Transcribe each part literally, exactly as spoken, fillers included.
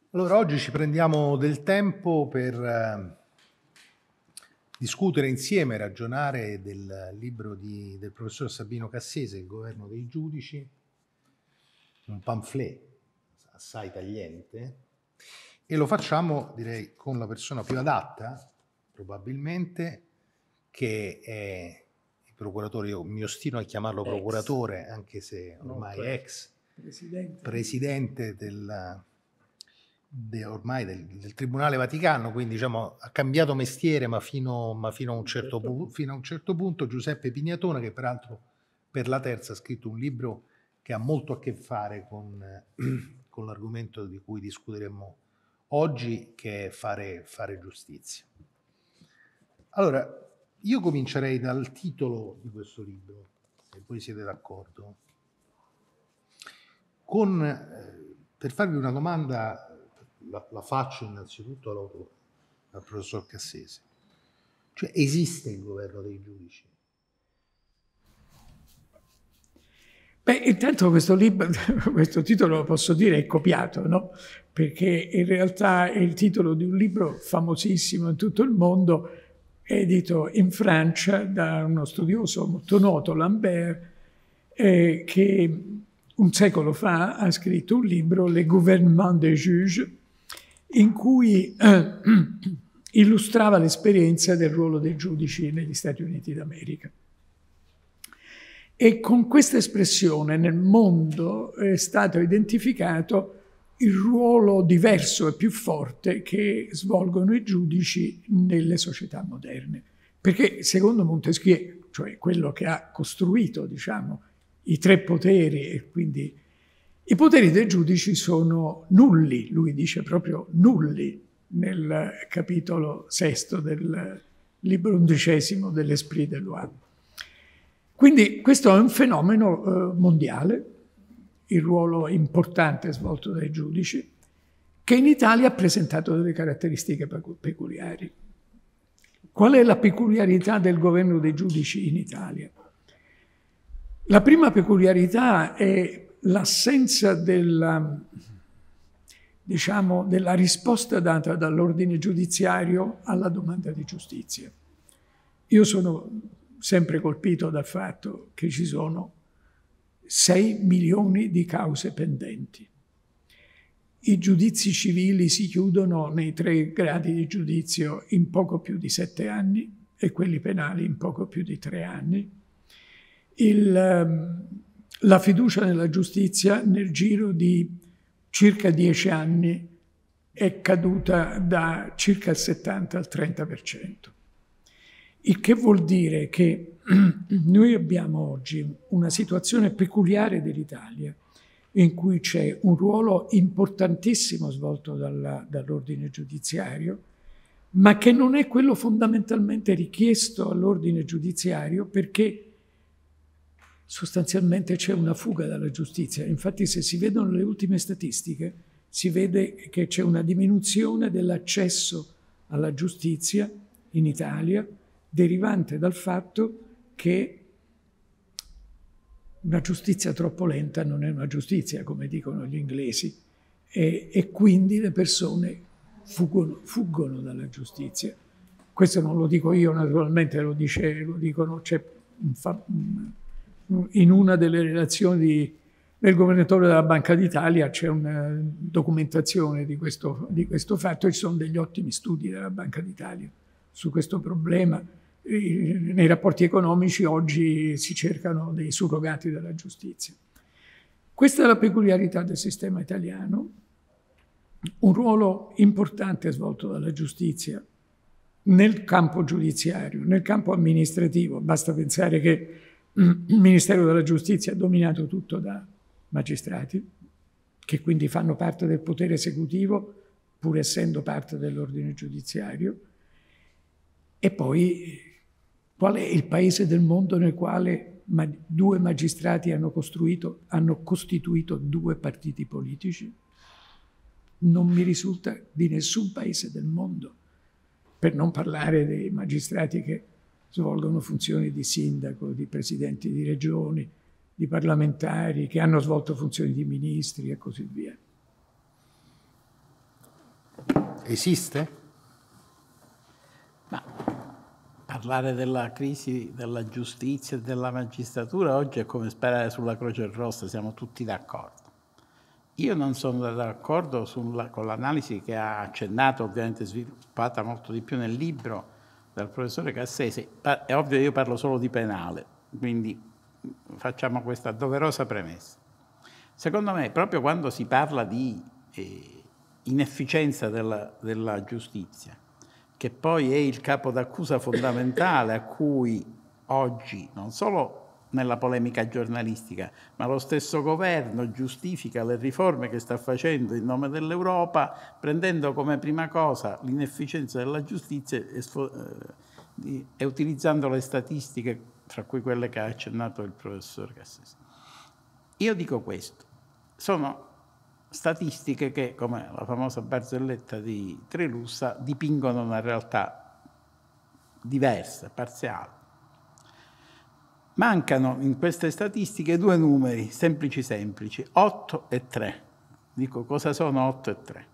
Allora, oggi ci prendiamo del tempo per eh, discutere insieme, ragionare del libro di- del professor Sabino Cassese, Il governo dei giudici, un pamphlet assai tagliente, e lo facciamo, direi, con la persona più adatta, probabilmente, che è il procuratore. Io mi ostino a chiamarlo Ex. procuratore, anche se No, ormai pre- è ex Presidente. presidente del, de- ormai del, del Tribunale Vaticano, quindi diciamo ha cambiato mestiere, ma fino, ma fino a un certo, Certo. pu- fino a un certo punto. Giuseppe Pignatone, che peraltro per la Terza ha scritto un libro che ha molto a che fare con, con l'argomento di cui discuteremo oggi, che è fare, fare giustizia. Allora, io comincerei dal titolo di questo libro, se voi siete d'accordo, con, eh, per farvi una domanda, la, la faccio innanzitutto all'autore, al professor Cassese. Cioè, esiste il governo dei giudici? Beh, intanto questo libro, questo titolo posso dire è copiato, no? Perché in realtà è il titolo di un libro famosissimo in tutto il mondo, edito in Francia da uno studioso molto noto, Lambert, eh, che un secolo fa ha scritto un libro, Le gouvernement des juges, in cui eh, illustrava l'esperienza del ruolo dei giudici negli Stati Uniti d'America. E con questa espressione nel mondo è stato identificato il ruolo diverso e più forte che svolgono i giudici nelle società moderne. Perché secondo Montesquieu, cioè quello che ha costruito, diciamo, i tre poteri, e quindi i poteri dei giudici sono nulli, lui dice proprio nulli, nel capitolo sesto del libro undicesimo dell'Esprit de Loi. Quindi questo è un fenomeno eh, mondiale, il ruolo importante svolto dai giudici, che in Italia ha presentato delle caratteristiche peculiari. Qual è la peculiarità del governo dei giudici in Italia? La prima peculiarità è l'assenza della, diciamo, della risposta data dall'ordine giudiziario alla domanda di giustizia. Io sono sempre colpito dal fatto che ci sono sei milioni di cause pendenti. I giudizi civili si chiudono nei tre gradi di giudizio in poco più di sette anni e quelli penali in poco più di tre anni. Il, la fiducia nella giustizia nel giro di circa dieci anni è caduta da circa il settanta al trenta per cento. Il che vuol dire che noi abbiamo oggi una situazione peculiare dell'Italia in cui c'è un ruolo importantissimo svolto dalla, dall'ordine giudiziario, ma che non è quello fondamentalmente richiesto all'ordine giudiziario, perché sostanzialmente c'è una fuga dalla giustizia. Infatti, se si vedono le ultime statistiche, si vede che c'è una diminuzione dell'accesso alla giustizia in Italia, derivante dal fatto che una giustizia troppo lenta non è una giustizia, come dicono gli inglesi, e, e quindi le persone fuggono, fuggono dalla giustizia. Questo non lo dico io, naturalmente lo, dice, lo dicono, c'è in una delle relazioni del governatore della Banca d'Italia c'è una documentazione di questo, di questo fatto, e ci sono degli ottimi studi della Banca d'Italia su questo problema. Nei rapporti economici oggi si cercano dei surrogati della giustizia. Questa è la peculiarità del sistema italiano, un ruolo importante svolto dalla giustizia nel campo giudiziario, nel campo amministrativo. Basta pensare che il Ministero della Giustizia è dominato tutto da magistrati, che quindi fanno parte del potere esecutivo, pur essendo parte dell'ordine giudiziario. E poi, qual è il paese del mondo nel quale due magistrati hanno, costruito, hanno costituito due partiti politici? Non mi risulta di nessun paese del mondo, per non parlare dei magistrati che svolgono funzioni di sindaco, di presidenti di regioni, di parlamentari, che hanno svolto funzioni di ministri e così via. esiste? Ma parlare della crisi della giustizia e della magistratura oggi è come sparare sulla Croce Rossa, siamo tutti d'accordo. Io non sono d'accordo sulla, con l'analisi che ha accennato, ovviamente sviluppata molto di più nel libro dal professore Cassese. È ovvio, io parlo solo di penale, quindi facciamo questa doverosa premessa. Secondo me, proprio quando si parla di eh, inefficienza della, della giustizia, che poi è il capo d'accusa fondamentale a cui oggi, non solo nella polemica giornalistica, ma lo stesso governo giustifica le riforme che sta facendo in nome dell'Europa, prendendo come prima cosa l'inefficienza della giustizia e, eh, e utilizzando le statistiche, fra cui quelle che ha accennato il professor Cassese. Io dico questo, sono statistiche che, come la famosa barzelletta di Trilussa, dipingono una realtà diversa, parziale. Mancano in queste statistiche due numeri, semplici semplici, otto e tre. Dico, cosa sono otto e tre?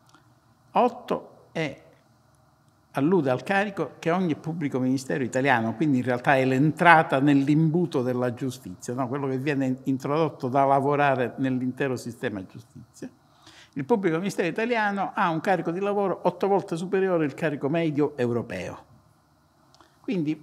otto è, allude al carico che ogni pubblico ministero italiano, quindi in realtà è l'entrata nell'imbuto della giustizia, no? Quello che viene introdotto da lavorare nell'intero sistema giustizia. Il pubblico ministero italiano ha un carico di lavoro otto volte superiore al carico medio europeo. Quindi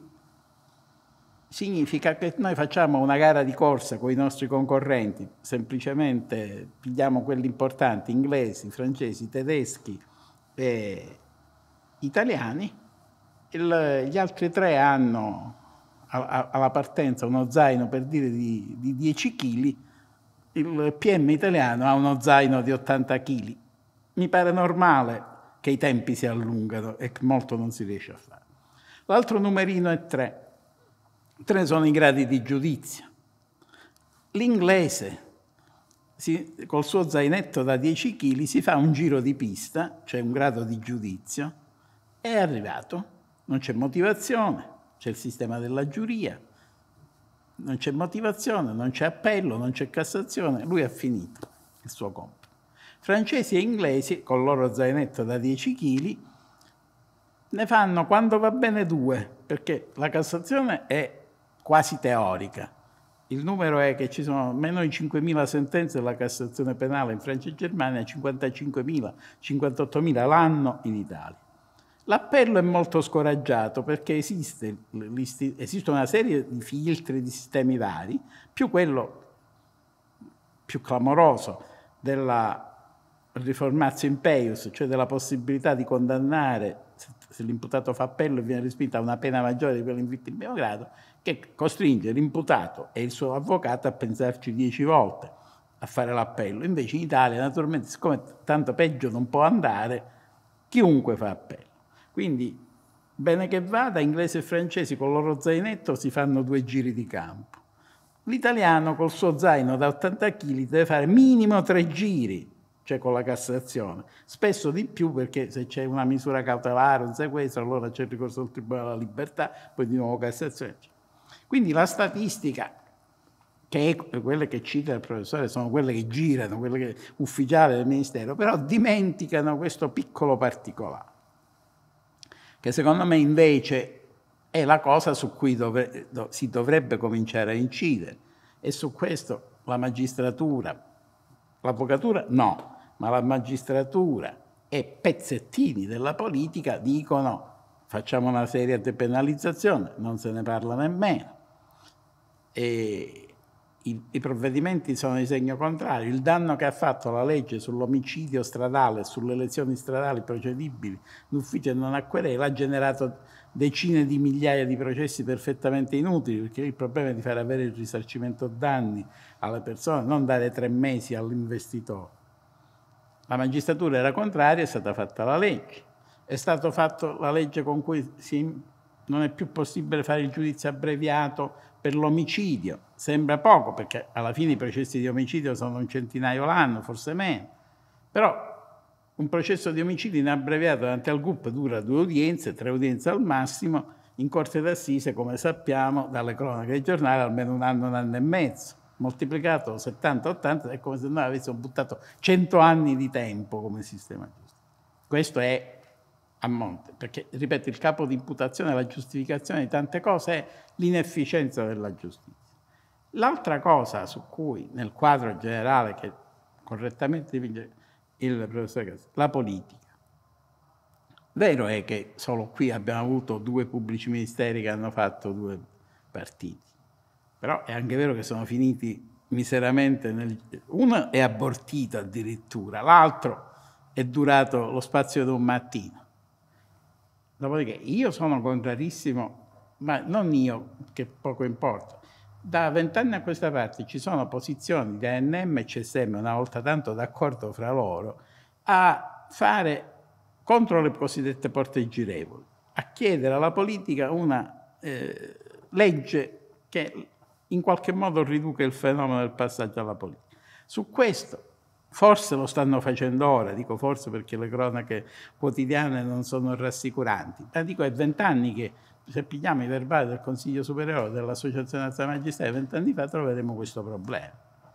significa che noi facciamo una gara di corsa con i nostri concorrenti, semplicemente pigliamo quelli importanti, inglesi, francesi, tedeschi e italiani, il, gli altri tre hanno a, a, alla partenza uno zaino, per dire, di, di dieci chili, il P M italiano ha uno zaino di ottanta chili. Mi pare normale che i tempi si allungano e che molto non si riesce a fare. L'altro numerino è tre. Tre sono i gradi di giudizio. L'inglese, si, col suo zainetto da dieci chili, si fa un giro di pista, cioè un grado di giudizio, è arrivato, non c'è motivazione, c'è il sistema della giuria, non c'è motivazione, non c'è appello, non c'è Cassazione, lui ha finito il suo compito. Francesi e inglesi, col loro zainetto da dieci chili, ne fanno quando va bene due, perché la Cassazione è quasi teorica. Il numero è che ci sono meno di cinquemila sentenze della Cassazione penale in Francia e Germania, cinquantacinquemila, cinquantottomila l'anno in Italia. L'appello è molto scoraggiato perché esiste, esiste una serie di filtri, di sistemi vari, più quello più clamoroso della riformatio impeius, cioè della possibilità di condannare, se l'imputato fa appello e viene respinta, a una pena maggiore di quella in primo grado, che costringe l'imputato e il suo avvocato a pensarci dieci volte a fare l'appello. Invece in Italia, naturalmente, siccome tanto peggio non può andare, chiunque fa appello. Quindi, bene che vada, inglesi e francesi con il loro zainetto si fanno due giri di campo. L'italiano col suo zaino da ottanta chili deve fare minimo tre giri, cioè con la Cassazione, spesso di più, perché se c'è una misura cautelare, un sequestro, allora c'è il ricorso al Tribunale della Libertà, poi di nuovo Cassazione. Quindi la statistica, che è quelle che cita il professore, sono quelle che girano, quelle che, ufficiali del Ministero, però dimenticano questo piccolo particolare, che secondo me invece è la cosa su cui dovre, do, si dovrebbe cominciare a incidere. E su questo la magistratura, l'avvocatura no, ma la magistratura e pezzettini della politica dicono facciamo una seria depenalizzazione, non se ne parla nemmeno. E i, i provvedimenti sono di segno contrario. Il danno che ha fatto la legge sull'omicidio stradale, sulle lesioni stradali procedibili d'ufficio e non a querela ha generato decine di migliaia di processi perfettamente inutili, perché il problema è di far avere il risarcimento danni alle persone, non dare tre mesi all'investitore. La magistratura era contraria, è stata fatta la legge. È stata fatta la legge con cui si, non è più possibile fare il giudizio abbreviato per l'omicidio. Sembra poco, perché alla fine i processi di omicidio sono un centinaio l'anno, forse meno. Però un processo di omicidio in abbreviato davanti al G U P dura due udienze, tre udienze al massimo. In corte d'assise, come sappiamo, dalle cronache dei giornali, almeno un anno, un anno e mezzo. Moltiplicato settanta ottanta è come se noi avessimo buttato cento anni di tempo come sistema giusto. Questo è a monte, perché, ripeto, il capo di imputazione, la giustificazione di tante cose è l'inefficienza della giustizia. L'altra cosa su cui, nel quadro generale che correttamente dipinge il professor Castelli, la politica. Vero è che solo qui abbiamo avuto due pubblici ministeri che hanno fatto due partiti, però è anche vero che sono finiti miseramente, nel... uno è abortito addirittura, l'altro è durato lo spazio di un mattino. Dopodiché io sono contrarissimo, ma non io, che poco importa. Da vent'anni a questa parte ci sono posizioni di A N M e C S M, una volta tanto d'accordo fra loro, a fare contro le cosiddette porte girevoli, a chiedere alla politica una eh, legge che in qualche modo riduca il fenomeno del passaggio alla politica. Su questo forse lo stanno facendo ora, dico forse perché le cronache quotidiane non sono rassicuranti, ma dico è vent'anni che, se pigliamo i verbali del Consiglio Superiore dell'Associazione Nazionale Magistrati, vent'anni fa troveremo questo problema.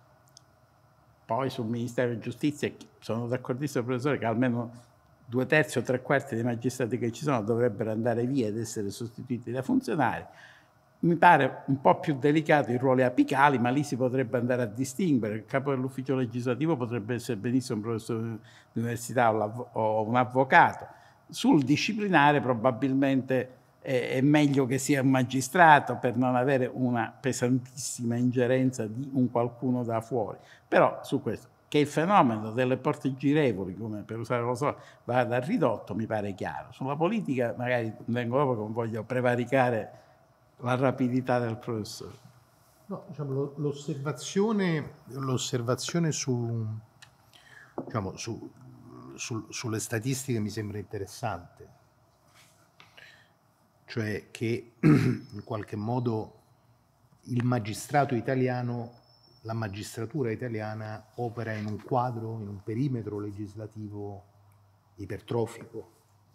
Poi sul Ministero di Giustizia sono d'accordissimo, professore, che almeno due terzi o tre quarti dei magistrati che ci sono dovrebbero andare via ed essere sostituiti da funzionari. Mi pare un po' più delicato i ruoli apicali, ma lì si potrebbe andare a distinguere. Il capo dell'ufficio legislativo potrebbe essere benissimo un professore di università o un avvocato. Sul disciplinare probabilmente è meglio che sia un magistrato per non avere una pesantissima ingerenza di un qualcuno da fuori. Però su questo, che il fenomeno delle porte girevoli, come per usare lo so, vada ridotto, mi pare chiaro. Sulla politica magari vengo dopo, non voglio prevaricare la rapidità del professore. No, diciamo, l'osservazione, l'osservazione su, diciamo, su, su, sulle statistiche mi sembra interessante, cioè che in qualche modo il magistrato italiano, la magistratura italiana opera in un quadro, in un perimetro legislativo ipertrofico.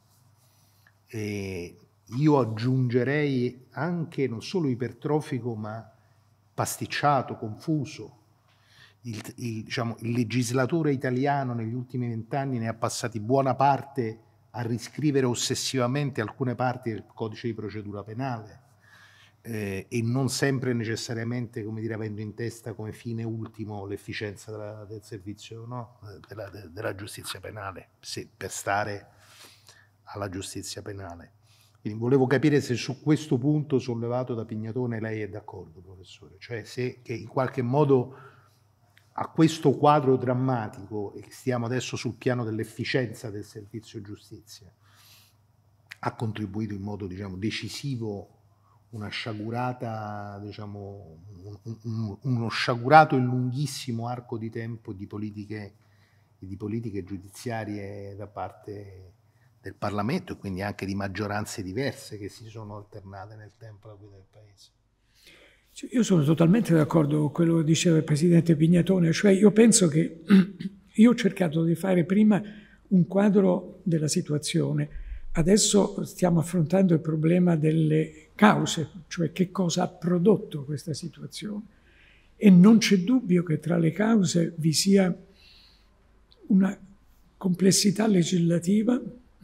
E io aggiungerei anche non solo ipertrofico, ma pasticciato, confuso. Il, il, diciamo, il legislatore italiano negli ultimi vent'anni ne ha passati buona parte a riscrivere ossessivamente alcune parti del codice di procedura penale eh, e non sempre necessariamente, come dire, avendo in testa come fine ultimo l'efficienza della, del servizio, no? della, de, della giustizia penale, se, per stare alla giustizia penale. Quindi volevo capire se su questo punto sollevato da Pignatone lei è d'accordo, professore, cioè se che in qualche modo a questo quadro drammatico, e stiamo adesso sul piano dell'efficienza del servizio giustizia, ha contribuito in modo, diciamo, decisivo una sciagurata, diciamo, un, un, uno sciagurato e lunghissimo arco di tempo di politiche, di politiche giudiziarie da parte del Parlamento e quindi anche di maggioranze diverse che si sono alternate nel tempo alla guida del Paese. Io sono totalmente d'accordo con quello che diceva il Presidente Pignatone, cioè io penso che io ho cercato di fare prima un quadro della situazione, adesso stiamo affrontando il problema delle cause, cioè che cosa ha prodotto questa situazione, e non c'è dubbio che tra le cause vi sia una complessità legislativa,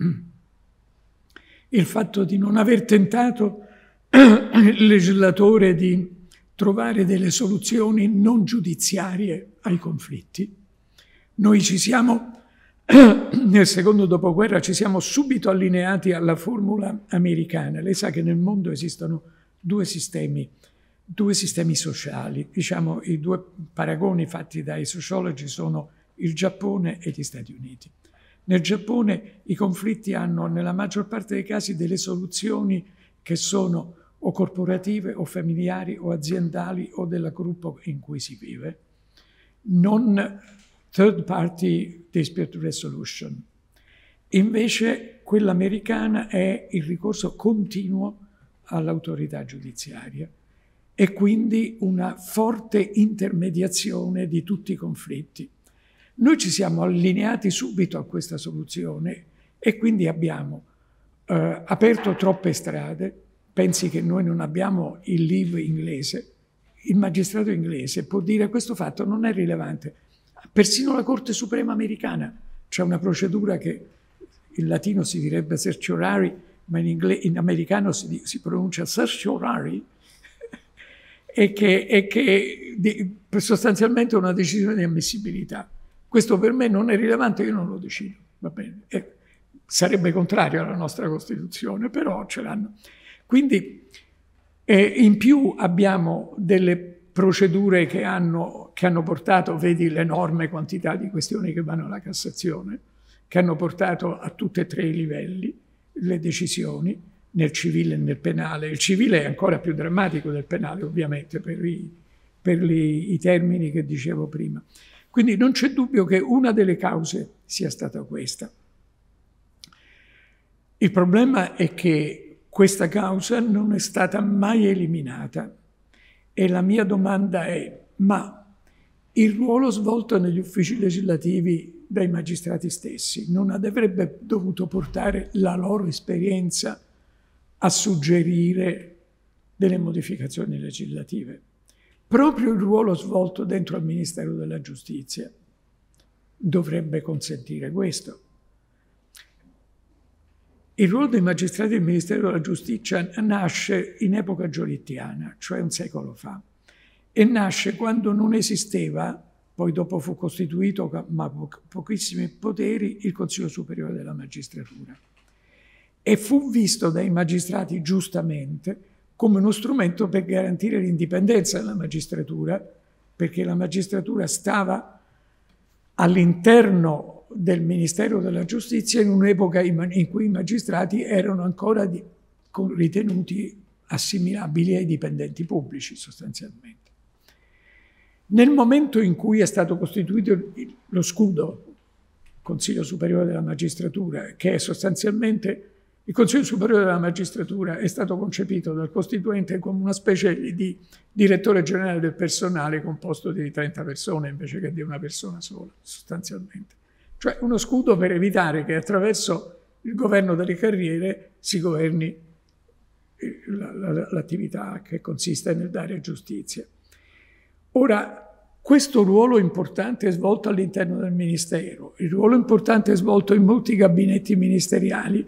il fatto di non aver tentato il legislatore di trovare delle soluzioni non giudiziarie ai conflitti. Noi ci siamo, nel secondo dopoguerra, ci siamo subito allineati alla formula americana. Lei sa che nel mondo esistono due sistemi, due sistemi sociali. Diciamo, i due paragoni fatti dai sociologi sono il Giappone e gli Stati Uniti. Nel Giappone i conflitti hanno, nella maggior parte dei casi, delle soluzioni che sono o corporative o familiari o aziendali o del gruppo in cui si vive, non third party dispute resolution. Invece quella americana è il ricorso continuo all'autorità giudiziaria e quindi una forte intermediazione di tutti i conflitti. Noi ci siamo allineati subito a questa soluzione e quindi abbiamo eh, aperto troppe strade. Pensi che noi non abbiamo il leave inglese, il magistrato inglese può dire questo fatto non è rilevante. Persino la Corte Suprema americana c'è una procedura che in latino si direbbe certiorari, ma in, inglese, in americano si, si pronuncia certiorari, e che, e che di, sostanzialmente è una decisione di ammissibilità. Questo per me non è rilevante, io non lo decido, va bene. E sarebbe contrario alla nostra Costituzione, però ce l'hanno. Quindi eh, in più abbiamo delle procedure che hanno, che hanno portato, vedi l'enorme quantità di questioni che vanno alla Cassazione, che hanno portato a tutti e tre i livelli le decisioni, nel civile e nel penale. Il civile è ancora più drammatico del penale, ovviamente, per i, per i, i termini che dicevo prima. Quindi non c'è dubbio che una delle cause sia stata questa. Il problema è che questa causa non è stata mai eliminata e la mia domanda è: ma il ruolo svolto negli uffici legislativi dai magistrati stessi non avrebbe dovuto portare la loro esperienza a suggerire delle modificazioni legislative? Proprio il ruolo svolto dentro al Ministero della Giustizia dovrebbe consentire questo. Il ruolo dei magistrati del Ministero della Giustizia nasce in epoca giolittiana, cioè un secolo fa, e nasce quando non esisteva, poi dopo fu costituito, ma po- pochissimi poteri, il Consiglio Superiore della Magistratura. E fu visto dai magistrati giustamente come uno strumento per garantire l'indipendenza della magistratura, perché la magistratura stava all'interno del Ministero della Giustizia in un'epoca in cui i magistrati erano ancora di, ritenuti assimilabili ai dipendenti pubblici, sostanzialmente. Nel momento in cui è stato costituito lo scudo, Consiglio Superiore della Magistratura, che è sostanzialmente il Consiglio Superiore della Magistratura, è stato concepito dal Costituente come una specie di direttore generale del personale composto di trenta persone invece che di una persona sola, sostanzialmente. Cioè uno scudo per evitare che attraverso il governo delle carriere si governi l'attività che consiste nel dare giustizia. Ora, questo ruolo importante è svolto all'interno del Ministero, il ruolo importante è svolto in molti gabinetti ministeriali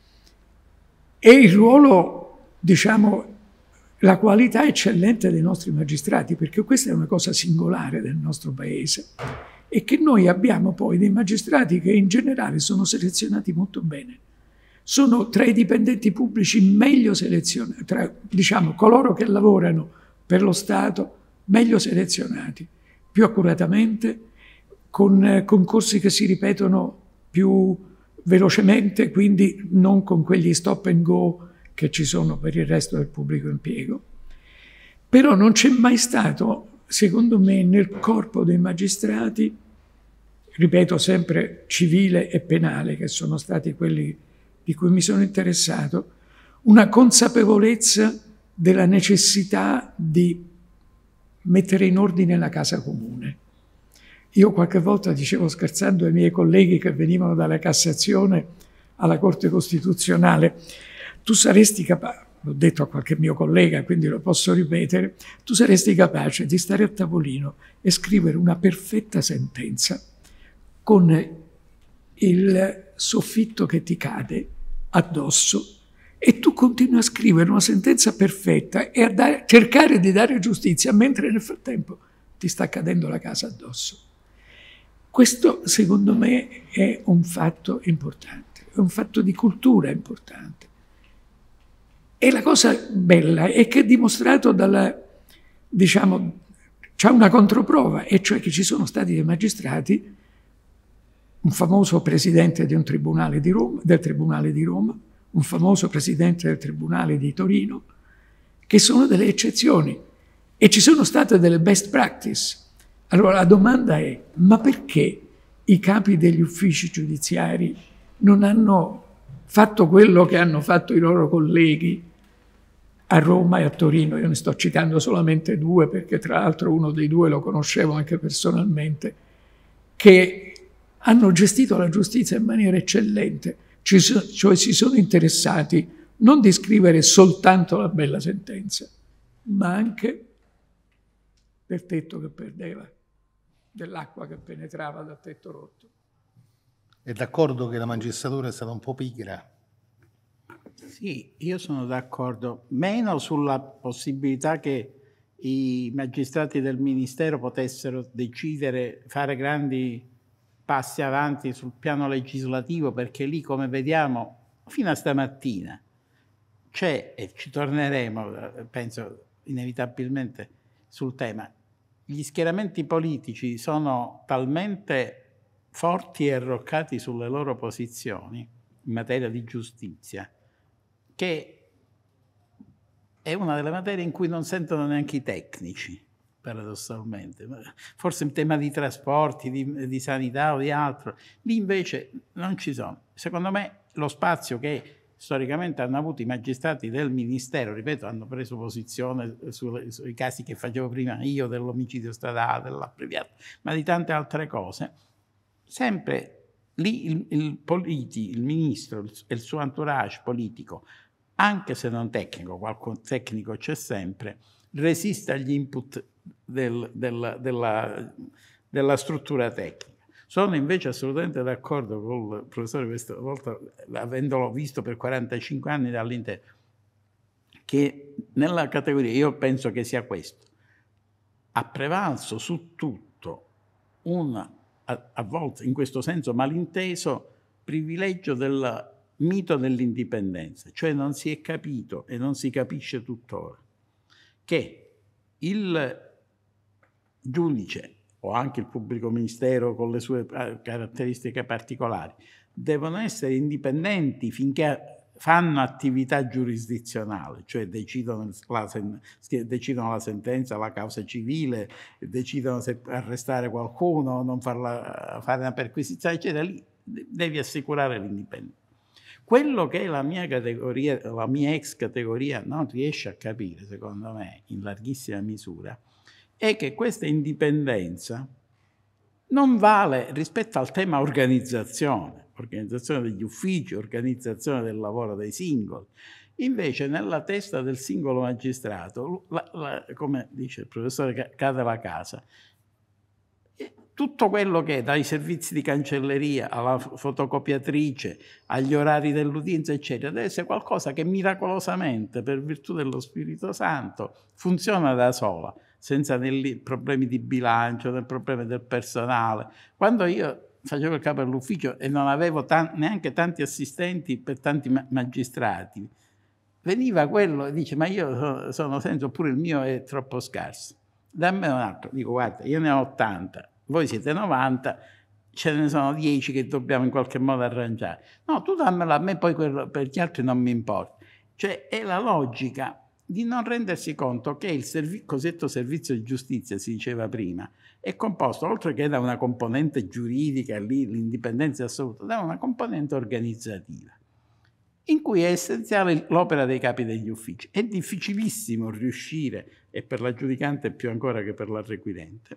e il ruolo, diciamo, la qualità eccellente dei nostri magistrati, perché questa è una cosa singolare del nostro Paese, e che noi abbiamo poi dei magistrati che in generale sono selezionati molto bene. Sono tra i dipendenti pubblici meglio selezionati, tra, diciamo, coloro che lavorano per lo Stato meglio selezionati, più accuratamente, con concorsi che si ripetono più velocemente, quindi non con quegli stop and go che ci sono per il resto del pubblico impiego. Però non c'è mai stato, secondo me, nel corpo dei magistrati, ripeto sempre civile e penale, che sono stati quelli di cui mi sono interessato, una consapevolezza della necessità di mettere in ordine la casa comune. Io qualche volta dicevo scherzando ai miei colleghi che venivano dalla Cassazione alla Corte Costituzionale: tu saresti capace, l'ho detto a qualche mio collega, quindi lo posso ripetere, tu saresti capace di stare a tavolino e scrivere una perfetta sentenza con il soffitto che ti cade addosso e tu continui a scrivere una sentenza perfetta e a dare, cercare di dare giustizia mentre nel frattempo ti sta cadendo la casa addosso. Questo, secondo me, è un fatto importante, è un fatto di cultura importante. E la cosa bella è che è dimostrato dalla, diciamo, c'è una controprova, e cioè che ci sono stati dei magistrati, un famoso presidente di un tribunale di Roma, del Tribunale di Roma, un famoso presidente del Tribunale di Torino, che sono delle eccezioni, e ci sono state delle best practice. Allora la domanda è: ma perché i capi degli uffici giudiziari non hanno fatto quello che hanno fatto i loro colleghi a Roma e a Torino? Io ne sto citando solamente due, perché tra l'altro uno dei due lo conoscevo anche personalmente, che hanno gestito la giustizia in maniera eccellente, cioè si sono interessati non di scrivere soltanto la bella sentenza, ma anche del tetto che perdeva, dell'acqua che penetrava dal tetto rotto. È d'accordo che la magistratura è stata un po' pigra? Sì, io sono d'accordo, meno sulla possibilità che i magistrati del Ministero potessero decidere, fare grandi passi avanti sul piano legislativo, perché lì, come vediamo, fino a stamattina c'è, e ci torneremo, penso, inevitabilmente sul tema, gli schieramenti politici sono talmente forti e arroccati sulle loro posizioni in materia di giustizia, che è una delle materie in cui non sentono neanche i tecnici, paradossalmente. Forse in tema di trasporti, di, di sanità o di altro, lì invece non ci sono. Secondo me lo spazio che storicamente hanno avuto i magistrati del Ministero, ripeto, hanno preso posizione sui, sui casi che facevo prima io, dell'omicidio stradale, dell'abbreviato, ma di tante altre cose, sempre lì il, il, politi, il ministro e il suo entourage politico, anche se non tecnico, qualche tecnico c'è sempre, resiste agli input del, del, della, della struttura tecnica. Sono invece assolutamente d'accordo con il professore questa volta, avendolo visto per quarantacinque anni dall'interno, che nella categoria, io penso che sia questo, ha prevalso su tutto un, a, a volte in questo senso malinteso, privilegio del mito dell'indipendenza, cioè non si è capito e non si capisce tuttora che il giudice o anche il pubblico ministero con le sue caratteristiche particolari devono essere indipendenti finché fanno attività giurisdizionale, cioè decidono la, sen- decidono la sentenza, la causa civile, decidono se arrestare qualcuno, non farla, fare una perquisizione, eccetera. Lì devi assicurare l'indipendenza. Quello che la mia categoria, la mia ex categoria non riesce a capire, secondo me, in larghissima misura, è che questa indipendenza non vale rispetto al tema organizzazione, organizzazione degli uffici, organizzazione del lavoro dei singoli. Invece nella testa del singolo magistrato, la, la, come dice il professore Cadavacasa, tutto quello che è dai servizi di cancelleria alla fotocopiatrice, agli orari dell'udienza, eccetera, deve essere qualcosa che miracolosamente, per virtù dello Spirito Santo, funziona da sola, senza né problemi di bilancio, né problemi del personale. Quando io facevo il capo dell'ufficio e non avevo tan- neanche tanti assistenti per tanti ma- magistrati, veniva quello e dice: ma io sono, sono senza, oppure il mio è troppo scarso, dammi un altro. Dico: guarda, io ne ho ottanta, voi siete novanta, ce ne sono dieci che dobbiamo in qualche modo arrangiare. No, tu dammela a me, poi quello, per gli altri non mi importa. Cioè è la logica di non rendersi conto che il servi- cosiddetto servizio di giustizia, si diceva prima, è composto, oltre che da una componente giuridica, lì l'indipendenza assoluta, da una componente organizzativa, in cui è essenziale l'opera dei capi degli uffici. È difficilissimo riuscire, e per la giudicante più ancora che per la requirente,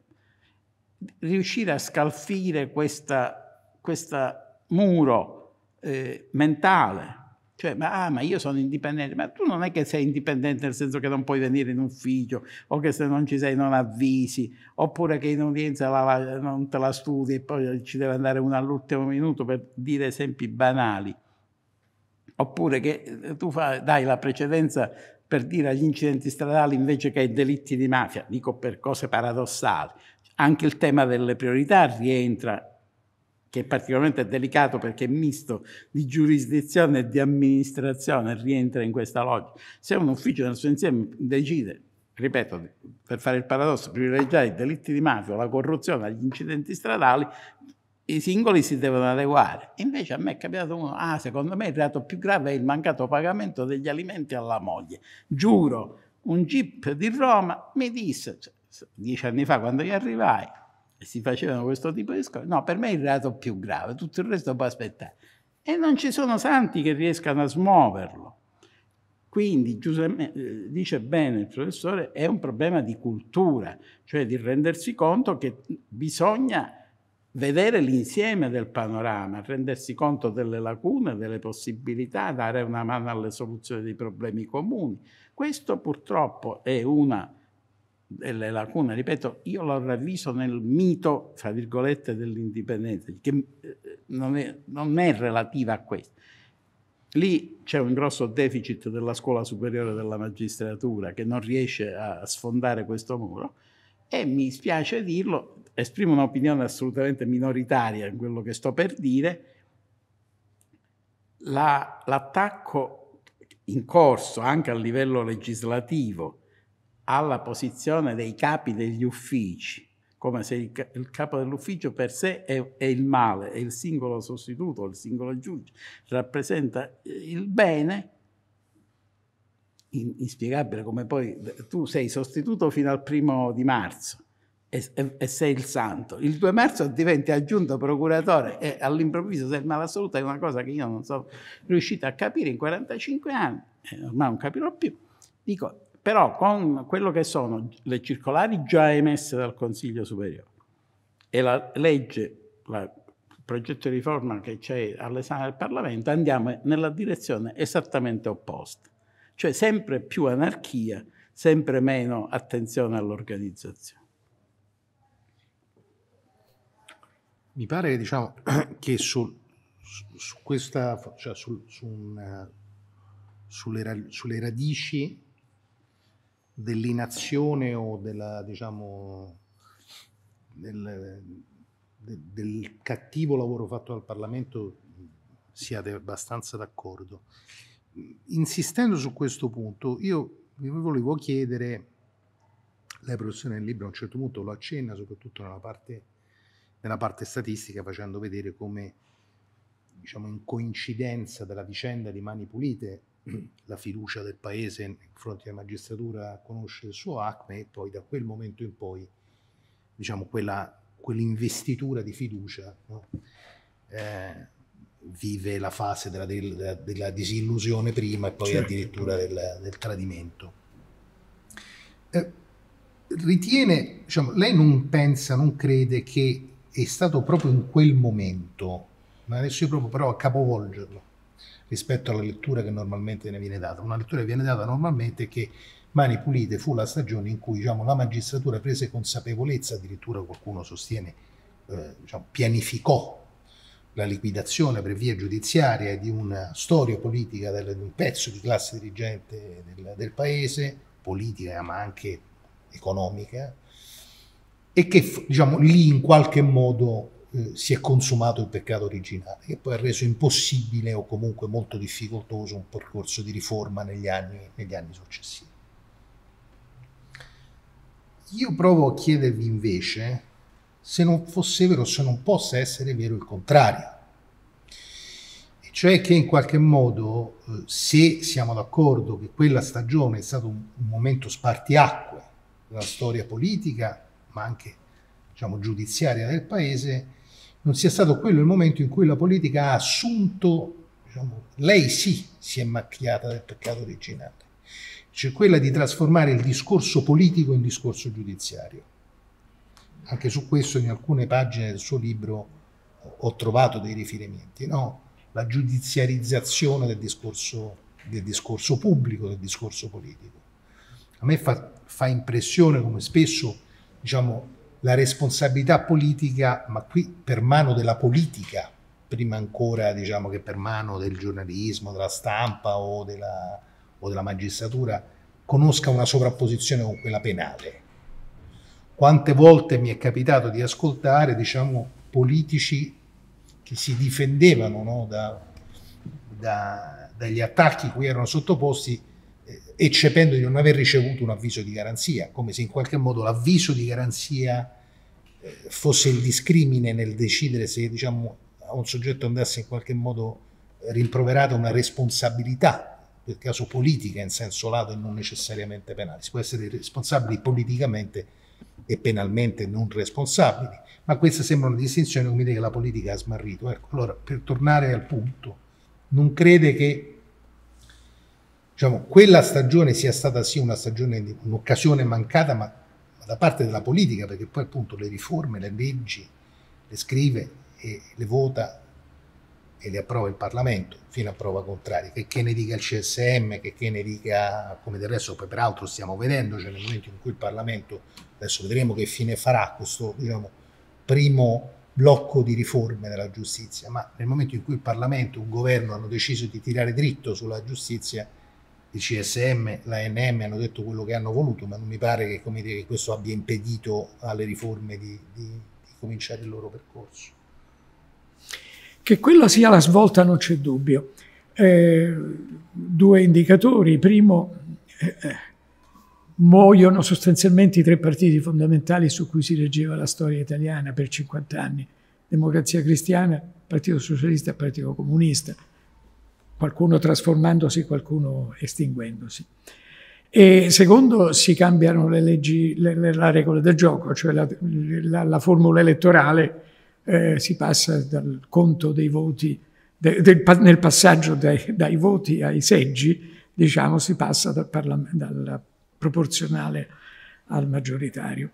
riuscire a scalfire questa, questa muro eh, mentale. Cioè, ma, ah, ma io sono indipendente, ma tu non è che sei indipendente nel senso che non puoi venire in ufficio, o che se non ci sei non avvisi, oppure che in udienza la, la, non te la studi e poi ci deve andare uno all'ultimo minuto, per dire esempi banali. Oppure che tu fai, dai la precedenza, per dire, agli incidenti stradali invece che ai delitti di mafia, dico per cose paradossali. Anche il tema delle priorità rientra, che è particolarmente delicato perché è misto di giurisdizione e di amministrazione, rientra in questa logica. Se un ufficio nel suo insieme decide, ripeto, per fare il paradosso, privilegiare i delitti di mafia, la corruzione, gli incidenti stradali, i singoli si devono adeguare. Invece a me è capitato uno: ah, secondo me il reato più grave è il mancato pagamento degli alimenti alla moglie. Giuro, un GIP di Roma mi disse, dieci anni fa quando io arrivai, e si facevano questo tipo di discorsi, no, per me è il reato più grave, tutto il resto può aspettare. E non ci sono santi che riescano a smuoverlo. Quindi, Giuseppe, dice bene il professore, è un problema di cultura, cioè di rendersi conto che bisogna vedere l'insieme del panorama, rendersi conto delle lacune, delle possibilità, dare una mano alle soluzioni dei problemi comuni. Questo purtroppo è una delle lacune, ripeto, io l'ho ravviso nel mito, fra virgolette, dell'indipendenza, che non è, non è relativa a questo. Lì c'è un grosso deficit della scuola superiore della magistratura che non riesce a sfondare questo muro, e mi spiace dirlo, esprimo un'opinione assolutamente minoritaria in quello che sto per dire. La, l'attacco in corso anche a livello legislativo alla posizione dei capi degli uffici, come se il, il capo dell'ufficio per sé è, è il male, e il singolo sostituto, il singolo giudice rappresenta il bene, in, inspiegabile come poi tu sei sostituto fino al primo di marzo e, e, e sei il santo, il due marzo diventi aggiunto procuratore e all'improvviso sei il male assoluto. È una cosa che io non sono riuscito a capire in quarantacinque anni, e ormai non capirò più. Dico, però con quello che sono le circolari già emesse dal Consiglio Superiore e la legge, la, il progetto di riforma che c'è all'esame del Parlamento, andiamo nella direzione esattamente opposta. Cioè sempre più anarchia, sempre meno attenzione all'organizzazione. Mi pare, diciamo, che su, su questa, cioè sul, su una, sulle, sulle radici dell'inazione o della, diciamo, del, del, del cattivo lavoro fatto dal Parlamento siate abbastanza d'accordo. Insistendo su questo punto, io vi volevo chiedere, lei professore nel libro a un certo punto lo accenna, soprattutto nella parte, nella parte statistica, facendo vedere come, diciamo, in coincidenza della vicenda di Mani Pulite, la fiducia del paese nei confronti della magistratura conosce il suo acme, e poi da quel momento in poi, diciamo, quella, quell'investitura di fiducia, no? eh, vive la fase della, della, della disillusione prima e poi certo, addirittura del, del tradimento. Eh, ritiene, diciamo, lei non pensa, non crede che è stato proprio in quel momento, ma adesso io proprio però a capovolgerlo rispetto alla lettura che normalmente ne viene data. Una lettura che viene data normalmente è che Mani Pulite fu la stagione in cui, diciamo, la magistratura prese consapevolezza, addirittura qualcuno sostiene, eh, diciamo, pianificò la liquidazione per via giudiziaria di una storia politica del, di un pezzo di classe dirigente del, del paese, politica ma anche economica, e che, diciamo, lì in qualche modo eh, si è consumato il peccato originale, che poi ha reso impossibile o comunque molto difficoltoso un percorso di riforma negli anni, negli anni successivi. Io provo a chiedervi invece se non fosse vero, se non possa essere vero il contrario, e cioè che in qualche modo, eh, se siamo d'accordo che quella stagione è stato un, un momento spartiacque della storia politica, ma anche, diciamo, giudiziaria del paese, non sia stato quello il momento in cui la politica ha assunto, diciamo, lei sì si è macchiata del peccato originale, cioè quella di trasformare il discorso politico in discorso giudiziario. Anche su questo in alcune pagine del suo libro ho trovato dei riferimenti, no? La giudiziarizzazione del discorso, del discorso pubblico, del discorso politico. A me fa, fa impressione come spesso, diciamo, la responsabilità politica, ma qui per mano della politica, prima ancora, diciamo, che per mano del giornalismo, della stampa o della, o della magistratura, conosca una sovrapposizione con quella penale. Quante volte mi è capitato di ascoltare, diciamo, politici che si difendevano, no, da, da, dagli attacchi cui erano sottoposti, eh, eccependo di non aver ricevuto un avviso di garanzia, come se in qualche modo l'avviso di garanzia eh, fosse il discrimine nel decidere se, diciamo, a un soggetto andasse in qualche modo rimproverata una responsabilità, nel caso politica in senso lato e non necessariamente penale. Si può essere responsabili politicamente e penalmente non responsabili, ma questa sembra una distinzione, come dire, che la politica ha smarrito. Ecco, allora, per tornare al punto, non crede che, diciamo, quella stagione sia stata sì una stagione, un'occasione mancata, ma, ma da parte della politica, perché poi appunto le riforme, le leggi, le scrive e le vota e le approva il Parlamento, fino a prova contraria, che, che ne dica il C S M, che, che ne dica, come del resto poi peraltro stiamo vedendo, cioè nel momento in cui il Parlamento, adesso vedremo che fine farà questo, diciamo, primo blocco di riforme della giustizia, ma nel momento in cui il Parlamento e un governo hanno deciso di tirare dritto sulla giustizia, il C S M, l'A N M hanno detto quello che hanno voluto, ma non mi pare che, come dire, che questo abbia impedito alle riforme di, di, di cominciare il loro percorso. Che quella sia la svolta non c'è dubbio. Eh, due indicatori. Primo, eh, muoiono sostanzialmente i tre partiti fondamentali su cui si reggeva la storia italiana per cinquanta anni. Democrazia Cristiana, Partito Socialista e Partito Comunista. Qualcuno trasformandosi, qualcuno estinguendosi. E secondo, si cambiano le leggi, le, le, la regola del gioco, cioè la, la, la formula elettorale, eh, si passa dal conto dei voti, de, del, nel passaggio dai, dai voti ai seggi, diciamo, si passa dal, dal proporzionale al maggioritario.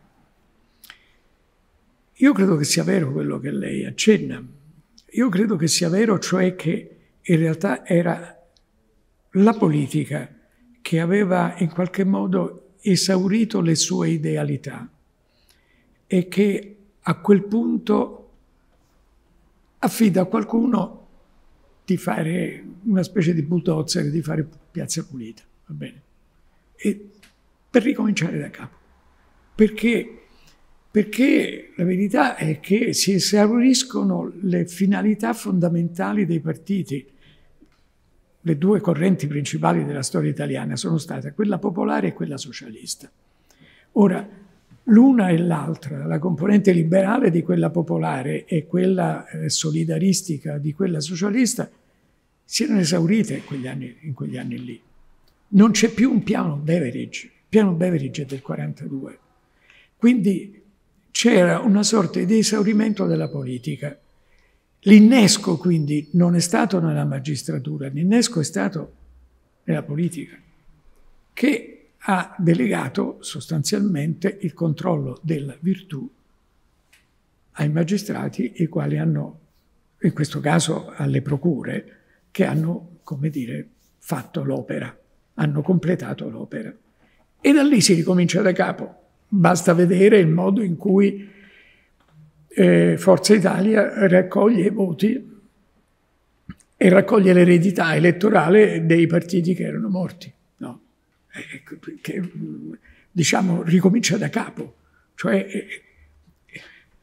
Io credo che sia vero quello che lei accenna. Io credo che sia vero, cioè che in realtà era la politica che aveva in qualche modo esaurito le sue idealità e che a quel punto affida a qualcuno di fare una specie di bulldozer, di fare piazza pulita, va bene? E per ricominciare da capo. Perché? Perché la verità è che si esauriscono le finalità fondamentali dei partiti. Le due correnti principali della storia italiana sono state quella popolare e quella socialista. Ora, l'una e l'altra, la componente liberale di quella popolare e quella eh, solidaristica di quella socialista, si erano esaurite in quegli anni, in quegli anni lì. Non c'è più un piano Beveridge. Il piano Beveridge è del quarantadue. Quindi c'era una sorta di esaurimento della politica. L'innesco quindi non è stato nella magistratura, l'innesco è stato nella politica, che ha delegato sostanzialmente il controllo della virtù ai magistrati, i quali hanno, in questo caso alle procure, che hanno, come dire, fatto l'opera, hanno completato l'opera. E da lì si ricomincia da capo. Basta vedere il modo in cui eh, Forza Italia raccoglie i voti e raccoglie l'eredità elettorale dei partiti che erano morti, no? Eh, che, diciamo, ricomincia da capo. Cioè, eh,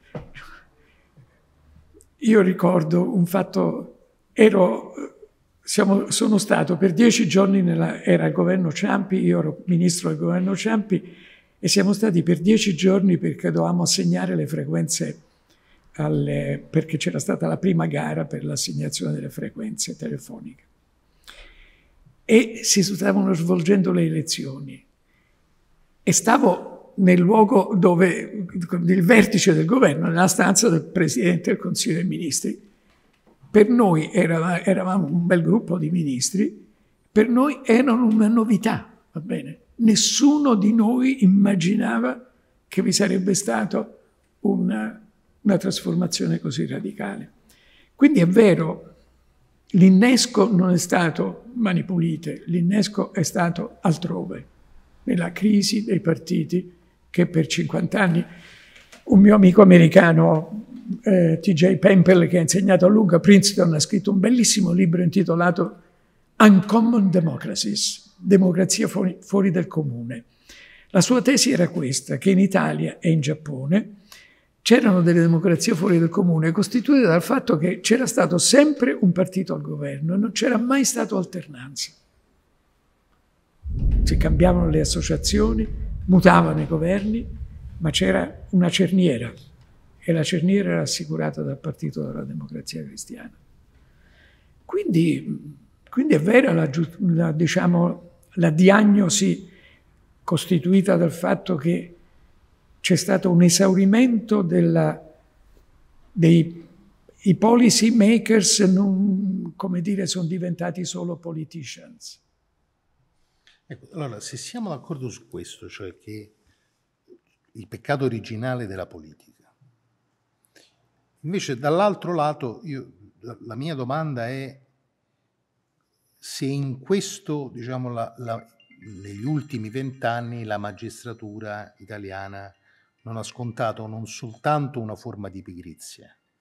io ricordo un fatto, ero, siamo, sono stato per dieci giorni, nella, era il governo Ciampi, io ero ministro del governo Ciampi, e siamo stati per dieci giorni perché dovevamo assegnare le frequenze, alle, perché c'era stata la prima gara per l'assegnazione delle frequenze telefoniche. E si stavano svolgendo le elezioni. E stavo nel luogo dove, il vertice del governo, nella stanza del Presidente del Consiglio dei Ministri. Per noi eravamo, eravamo un bel gruppo di ministri, per noi erano una novità, va bene? Nessuno di noi immaginava che vi sarebbe stata una, una trasformazione così radicale. Quindi è vero, l'innesco non è stato Mani Pulite, l'innesco è stato altrove, nella crisi dei partiti che per cinquanta anni un mio amico americano, eh, T J Pemple, che ha insegnato a lungo a Princeton, ha scritto un bellissimo libro intitolato Uncommon Democracies, democrazia fuori, fuori del comune. La sua tesi era questa, che in Italia e in Giappone c'erano delle democrazie fuori del comune costituite dal fatto che c'era stato sempre un partito al governo e non c'era mai stato alternanza. Si cambiavano le associazioni, mutavano i governi, ma c'era una cerniera e la cerniera era assicurata dal Partito della Democrazia Cristiana. Quindi, quindi è vera la, la, diciamo, la diagnosi costituita dal fatto che c'è stato un esaurimento della, dei i policy makers, non, come dire, sono diventati solo politicians. Ecco, allora, se siamo d'accordo su questo, cioè che il peccato originale della politica, invece dall'altro lato io, la, la mia domanda è se in questo, diciamo, la, la, negli ultimi vent'anni la magistratura italiana non ha scontato non soltanto una forma di pigrizia,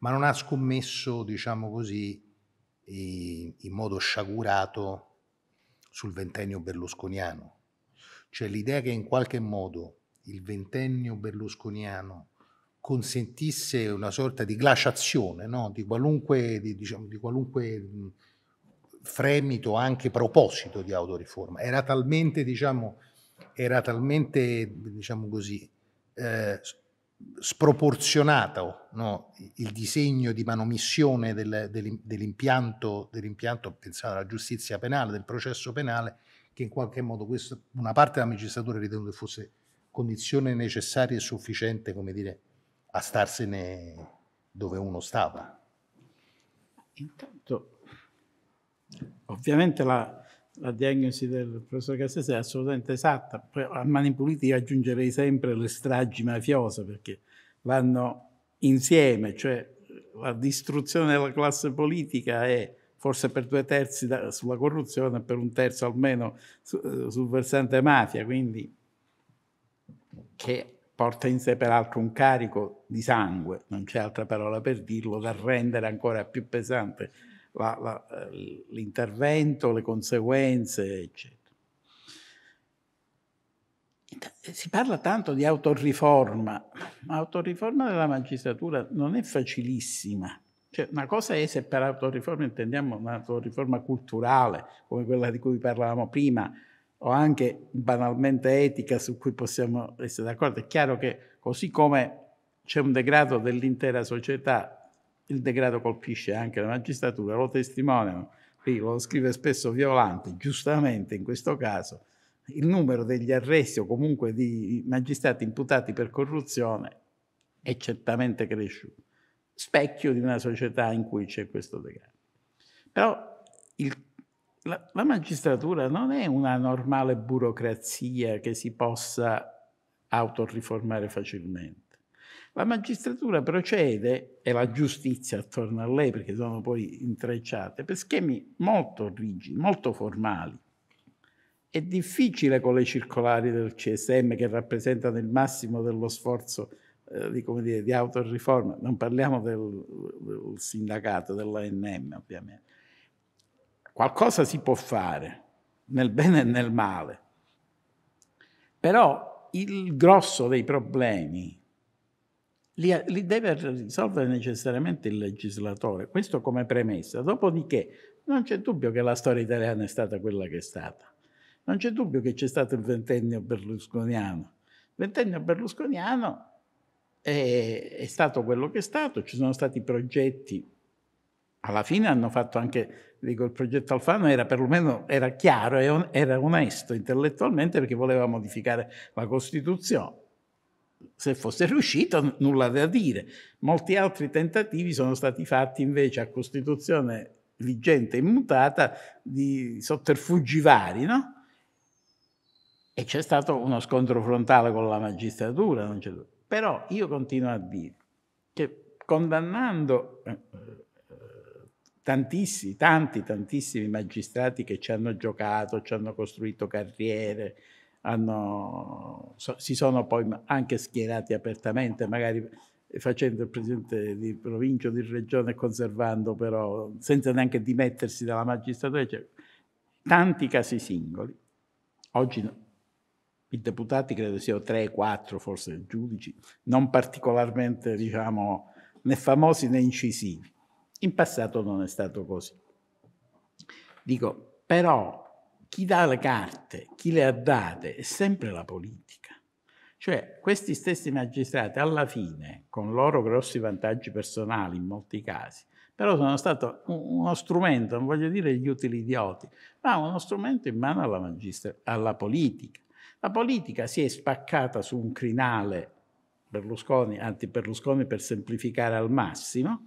ma non ha scommesso, diciamo così, in modo sciagurato sul ventennio berlusconiano. Cioè l'idea che in qualche modo il ventennio berlusconiano consentisse una sorta di glaciazione, no? di qualunque, di, diciamo, di qualunque fremito, anche proposito di autoriforma, era talmente, diciamo, era talmente, diciamo così, eh, sproporzionato, no? il disegno di manomissione del, dell'impianto, dell'impianto pensato alla giustizia penale, del processo penale, che in qualche modo questo, una parte della magistratura ha ritenuto che fosse condizione necessaria e sufficiente, come dire, a starsene dove uno stava. Intanto, ovviamente la, la diagnosi del professor Cassese è assolutamente esatta. Poi a mani pulite aggiungerei sempre le stragi mafiose, perché vanno insieme, cioè la distruzione della classe politica è forse per due terzi da, sulla corruzione e per un terzo almeno su, sul versante mafia, quindi che porta in sé peraltro un carico di sangue, non c'è altra parola per dirlo, da rendere ancora più pesante la, la, l'intervento, le conseguenze, eccetera. Si parla tanto di autoriforma, ma autoriforma della magistratura non è facilissima. Cioè, una cosa è se per autoriforma intendiamo un'autoriforma culturale, come quella di cui parlavamo prima, o anche banalmente etica, su cui possiamo essere d'accordo. È chiaro che così come c'è un degrado dell'intera società, il degrado colpisce anche la magistratura, lo testimoniano, qui lo scrive spesso Violante, giustamente in questo caso, il numero degli arresti o comunque di magistrati imputati per corruzione è certamente cresciuto, specchio di una società in cui c'è questo degrado. Però il La, la magistratura non è una normale burocrazia che si possa autoriformare facilmente. La magistratura procede, e la giustizia attorno a lei, perché sono poi intrecciate, per schemi molto rigidi, molto formali. È difficile con le circolari del C S M, che rappresentano il massimo dello sforzo eh, di, come dire, di autoriforma, non parliamo del, del sindacato, dell'A N M ovviamente. Qualcosa si può fare, nel bene e nel male, però il grosso dei problemi li, li deve risolvere necessariamente il legislatore, questo come premessa. Dopodiché non c'è dubbio che la storia italiana è stata quella che è stata, non c'è dubbio che c'è stato il ventennio berlusconiano. Il ventennio berlusconiano è, è stato quello che è stato, ci sono stati progetti, alla fine hanno fatto anche... Dico, il progetto Alfano era perlomeno era chiaro e era onesto intellettualmente, perché voleva modificare la Costituzione. Se fosse riuscito, nulla da dire. Molti altri tentativi sono stati fatti invece a Costituzione vigente e immutata di sotterfugi vari, no? E c'è stato uno scontro frontale con la magistratura, non c'è... Però io continuo a dire che condannando... tantissimi, tanti, tantissimi magistrati che ci hanno giocato, ci hanno costruito carriere, hanno, so, si sono poi anche schierati apertamente, magari facendo il presidente di provincia o di regione, conservando però, senza neanche dimettersi dalla magistratura, cioè, tanti casi singoli. Oggi no. I deputati credo siano tre, quattro, forse giudici, non particolarmente, diciamo, né famosi né incisivi. In passato non è stato così. Dico, però, chi dà le carte, chi le ha date, è sempre la politica. Cioè, questi stessi magistrati, alla fine, con loro grossi vantaggi personali in molti casi, però sono stato uno strumento, non voglio dire gli utili idioti, ma uno strumento in mano alla, magistra- alla politica. La politica si è spaccata su un crinale Berlusconi, anti-Berlusconi per semplificare al massimo,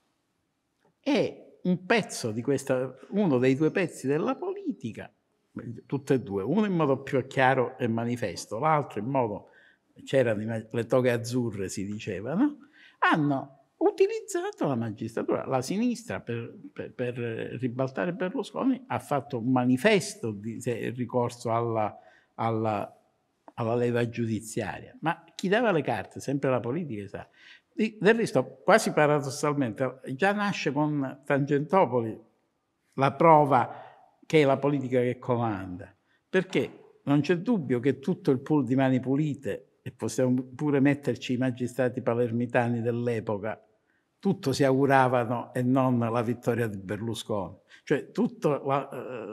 e un pezzo di questa, uno dei due pezzi della politica, tutte e due, uno in modo più chiaro e manifesto, l'altro in modo, c'erano le toghe azzurre si diceva, no? Hanno utilizzato la magistratura. La sinistra per, per, per ribaltare Berlusconi ha fatto un manifesto di ricorso alla, alla, alla leva giudiziaria, ma chi dava le carte, sempre la politica, sa. Del resto, quasi paradossalmente, già nasce con Tangentopoli la prova che è la politica che comanda, perché non c'è dubbio che tutto il pool di Mani Pulite, e possiamo pure metterci i magistrati palermitani dell'epoca, tutto si auguravano e non la vittoria di Berlusconi. Cioè, tutto, la,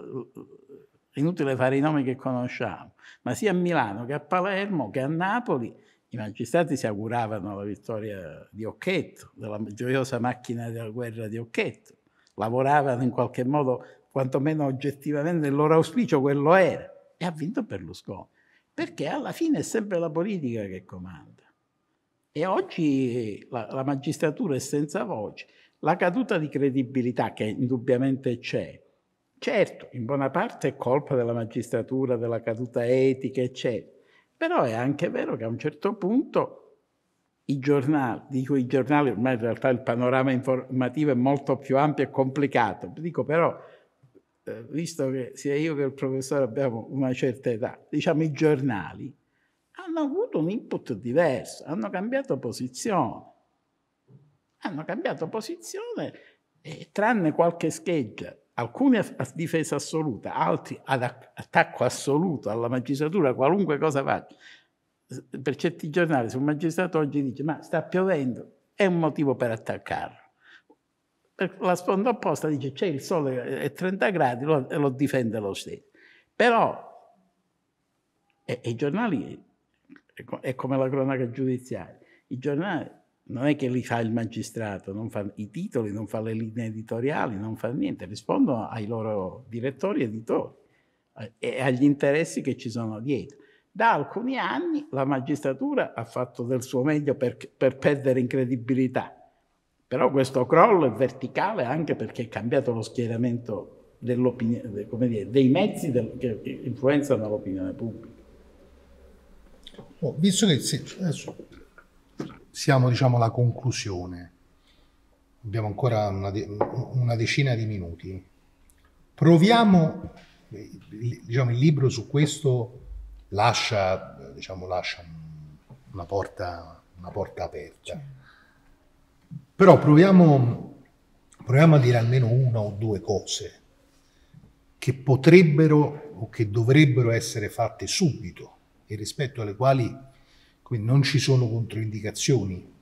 eh, inutile fare i nomi che conosciamo, ma sia a Milano che a Palermo che a Napoli i magistrati si auguravano la vittoria di Occhetto, della gioiosa macchina della guerra di Occhetto. Lavoravano in qualche modo, quantomeno oggettivamente, il loro auspicio quello era. E ha vinto Berlusconi. Perché alla fine è sempre la politica che comanda. E oggi la, la magistratura è senza voce. La caduta di credibilità, che indubbiamente c'è, certo, in buona parte è colpa della magistratura, della caduta etica, eccetera. Però è anche vero che a un certo punto i giornali, dico i giornali, ormai in realtà il panorama informativo è molto più ampio e complicato, dico però, eh, visto che sia io che il professore abbiamo una certa età, diciamo i giornali hanno avuto un input diverso, hanno cambiato posizione, hanno cambiato posizione e tranne qualche scheggia, alcuni a difesa assoluta, altri ad attacco assoluto alla magistratura, qualunque cosa faccia. Per certi giornali, se un magistrato oggi dice ma sta piovendo, è un motivo per attaccarlo. Per la sponda opposta dice c'è il sole è trenta gradi lo, e lo difende lo stesso. Però e, e i giornali, è come la cronaca giudiziaria, i giornali non è che li fa il magistrato, non fa i titoli, non fa le linee editoriali, non fa niente, rispondono ai loro direttori editori e agli interessi che ci sono dietro. Da alcuni anni la magistratura ha fatto del suo meglio per, per perdere in credibilità, però questo crollo è verticale anche perché è cambiato lo schieramento dell'opinione, come dire, dei mezzi del, che influenzano l'opinione pubblica. Oh, visto che sì, adesso siamo diciamo alla conclusione, abbiamo ancora una, de una decina di minuti, proviamo, diciamo il libro su questo lascia, diciamo, lascia una porta, una porta aperta, però proviamo, proviamo a dire almeno una o due cose che potrebbero o che dovrebbero essere fatte subito e rispetto alle quali quindi non ci sono controindicazioni.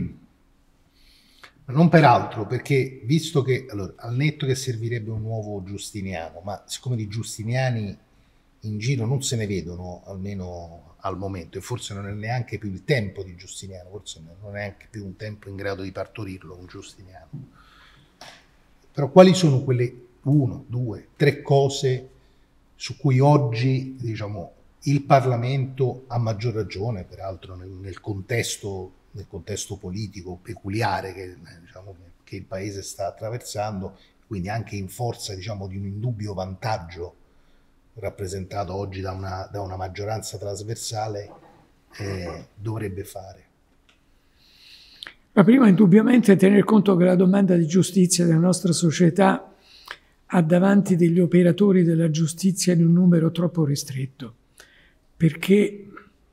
Non peraltro, perché visto che, allora, al netto che servirebbe un nuovo Giustiniano, ma siccome di giustiniani in giro non se ne vedono, almeno al momento, e forse non è neanche più il tempo di Giustiniano, forse non è neanche più un tempo in grado di partorirlo, un Giustiniano. Però quali sono quelle uno, due, tre cose su cui oggi, diciamo, il Parlamento, a maggior ragione, peraltro nel, nel, contesto, nel contesto politico peculiare che, diciamo, che il Paese sta attraversando, quindi anche in forza, diciamo, di un indubbio vantaggio rappresentato oggi da una, da una maggioranza trasversale, eh, dovrebbe fare? La prima, indubbiamente, è tener conto che la domanda di giustizia della nostra società ha davanti degli operatori della giustizia in un numero troppo ristretto, perché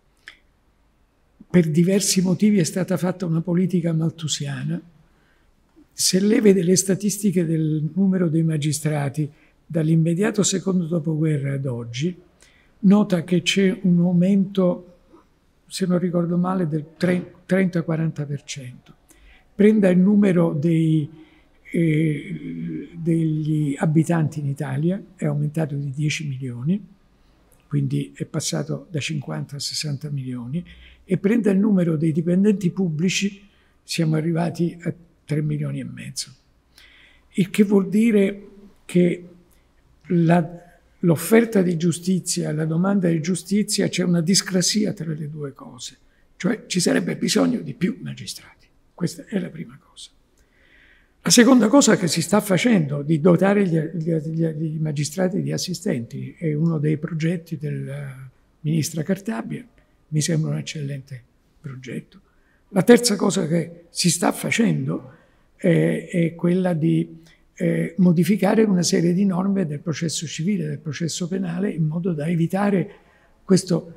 per diversi motivi è stata fatta una politica malthusiana. Se lei vede le statistiche del numero dei magistrati dall'immediato secondo dopoguerra ad oggi, nota che c'è un aumento, se non ricordo male, del trenta quaranta per cento. Prenda il numero dei, eh, degli abitanti in Italia, è aumentato di dieci milioni, quindi è passato da cinquanta a sessanta milioni, e prenda il numero dei dipendenti pubblici, siamo arrivati a tre milioni e mezzo. Il che vuol dire che l'offerta di giustizia e la domanda di giustizia c'è una discrasia tra le due cose, cioè ci sarebbe bisogno di più magistrati. Questa è la prima cosa. La seconda cosa che si sta facendo, di dotare gli, gli, gli magistrati di assistenti, è uno dei progetti del ministra Cartabia, mi sembra un eccellente progetto. La terza cosa che si sta facendo è, è quella di eh, modificare una serie di norme del processo civile, del processo penale, in modo da evitare questo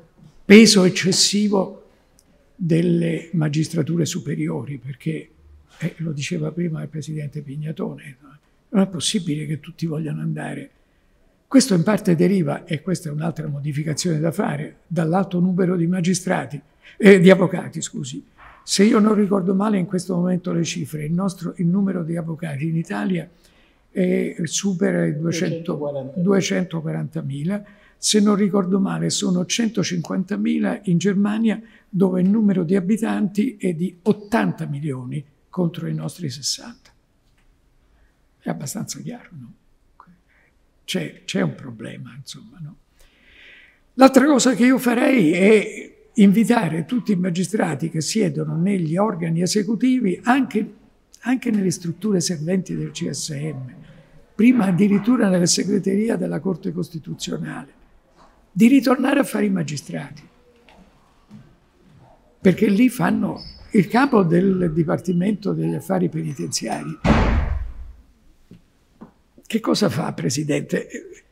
peso eccessivo delle magistrature superiori, perché, eh, lo diceva prima il Presidente Pignatone, no? Non è possibile che tutti vogliano andare. Questo in parte deriva, e questa è un'altra modificazione da fare, dall'alto numero di magistrati, eh, di avvocati, scusi. Se io non ricordo male in questo momento le cifre, il, nostro, il numero di avvocati in Italia eh, supera i duecentoquarantamila, se non ricordo male sono centocinquantamila in Germania, dove il numero di abitanti è di ottanta milioni contro i nostri sessanta. È abbastanza chiaro, no? C'è, c'è un problema, insomma, no? L'altra cosa che io farei è invitare tutti i magistrati che siedono negli organi esecutivi, anche, anche nelle strutture serventi del C S M, prima addirittura nella segreteria della Corte Costituzionale, di ritornare a fare i magistrati. Perché lì fanno il capo del Dipartimento degli Affari Penitenziari. Che cosa fa, Presidente?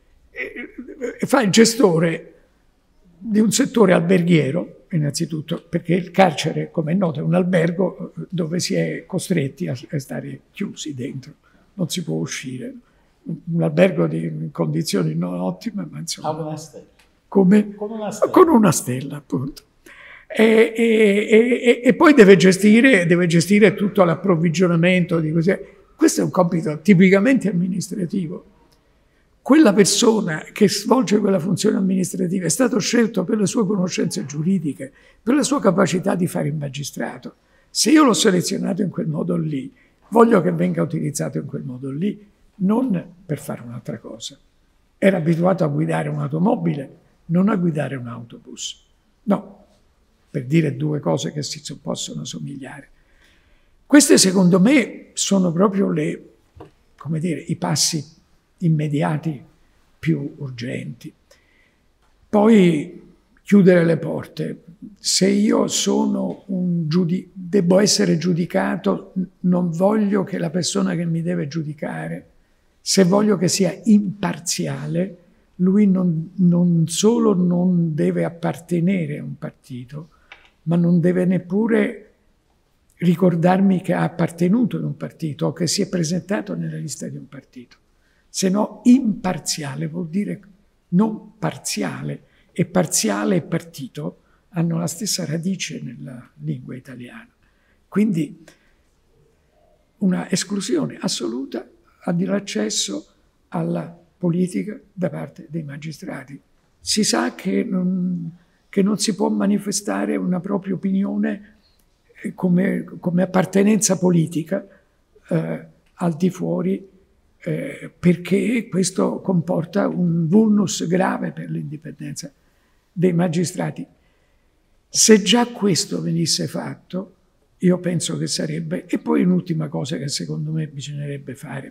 Fa il gestore di un settore alberghiero, innanzitutto, perché il carcere, come è noto, è un albergo dove si è costretti a stare chiusi dentro, non si può uscire. Un albergo di condizioni non ottime, ma insomma... Ha una stella. Come? Con una stella. Con una stella, appunto. E, e, e, e poi deve gestire, deve gestire tutto l'approvvigionamento di così. Questo è un compito tipicamente amministrativo. Quella persona che svolge quella funzione amministrativa è stato scelto per le sue conoscenze giuridiche, per la sua capacità di fare il magistrato. Se io l'ho selezionato in quel modo lì, voglio che venga utilizzato in quel modo lì, non per fare un'altra cosa. Era abituato a guidare un'automobile, non a guidare un autobus. No, per dire due cose che si possono somigliare. Queste, secondo me, sono proprio le, come dire, i passi immediati più urgenti. Poi chiudere le porte. Se io sono un giudice, devo essere giudicato, non voglio che la persona che mi deve giudicare, se voglio che sia imparziale, lui non, non solo non deve appartenere a un partito, ma non deve neppure ricordarmi che ha appartenuto in un partito o che si è presentato nella lista di un partito. Se no, imparziale vuol dire non parziale, e parziale e partito hanno la stessa radice nella lingua italiana. Quindi una esclusione assoluta dell'accesso alla politica da parte dei magistrati. Si sa che non, che non si può manifestare una propria opinione come, come appartenenza politica eh, al di fuori, eh, perché questo comporta un vulnus grave per l'indipendenza dei magistrati. Se già questo venisse fatto, io penso che sarebbe... E poi un'ultima cosa che secondo me bisognerebbe fare.